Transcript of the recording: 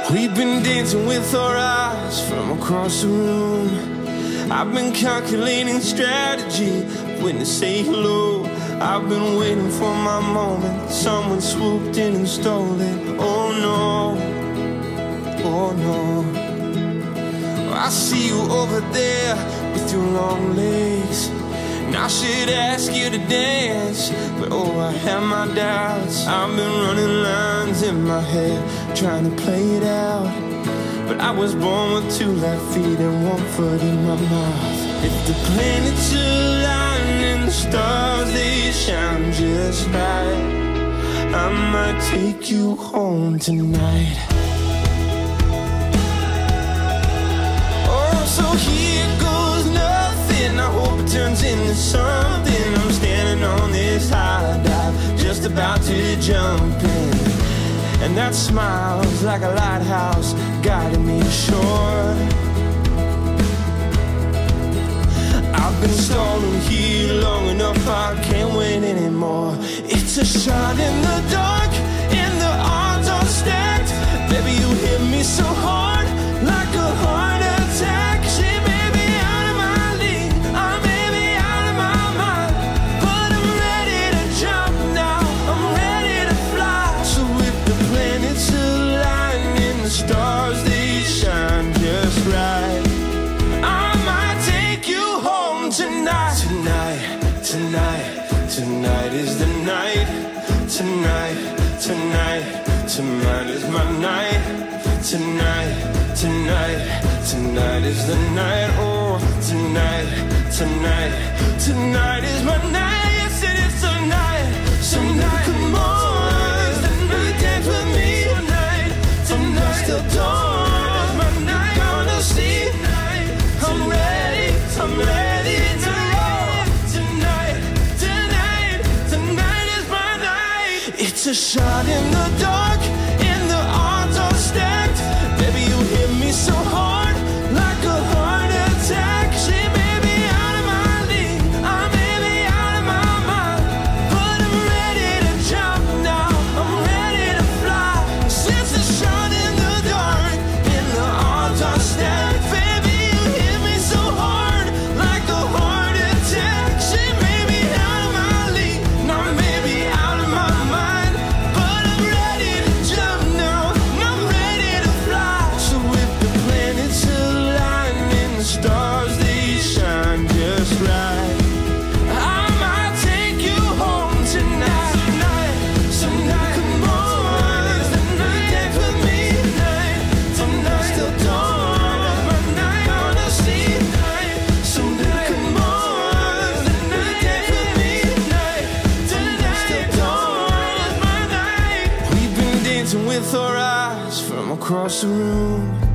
We've been dancing with our eyes from across the room. I've been calculating strategy when to say hello. I've been waiting for my moment. Someone swooped in and stole it. Oh no, oh no. I see you over there with your long legs, and I should ask you to dance, but oh, I have my doubts. I've been running lines in my head, trying to play it out, but I was born with 2 left feet and 1 foot in my mouth. If the planets align and the stars, they shine just right, I might take you home tonight. Oh, so here goes nothing. I hope it turns into something. I'm standing on this high dive, just about to jump in, and that smile's like a lighthouse guiding me ashore. I've been stalling here long enough, I can't wait anymore. It's a shot in the dark, and the odds are stacked. Baby, you hit me so hard, like a heart attack. She made me out of my league, I may be out of my mind, but I'm ready to jump now, I'm ready to fly. So if the planets align and the stars, they shine just right, I might take you home tonight. Tonight, tonight, tonight is the night. Tonight, tonight, tonight is my night. Tonight, tonight, tonight is the night. Oh, tonight, tonight, tonight is my night. Yes, it is tonight. Tonight, come on, dance with me tonight. Tonight, still dawn, my night. Gonna see, I'm ready, I'm ready to roll. Tonight, tonight, tonight is my night. It's a shot in the dark, and the odds are stacked. Baby, you hit me so hard, like a heart attack. She may be out of my league, I may be out of my mind, but I'm ready to jump now, I'm ready to fly. Since the shot in the dark, and the odds are stacked. Baby, you hit me so hard, like a heart attack. She may be out of my league, and I may be out of my mind, but I'm ready to jump now, I'm ready to fly. So if the planets align and the stars, they shine just right, I might take you home tonight. Tonight, come on, dance with me tonight. Tonight, still dawn, my night. Gonna see tonight. Come on, dance with me tonight. Tonight, still dawn, my night. We've been dancing with our eyes from across the room.